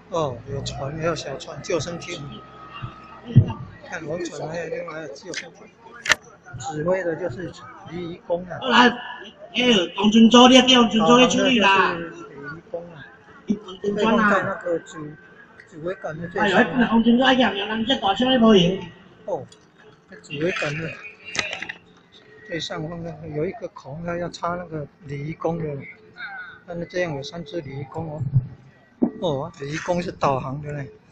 哦，有船，还有小船，救生艇。看轮船，还有另外救生艇。指挥的就是礼仪工啊。 来，王军州，你要叫王军州去处理啦。 礼仪工啊。 可以放在那个指挥杆的最上。 哎呦，王军州一样，人这大声咧无用。 哦，指挥杆的最上方的有一个孔，它要插那个礼仪工的。但是这样有3只礼仪工哦。哦，礼仪工是导航的嘞。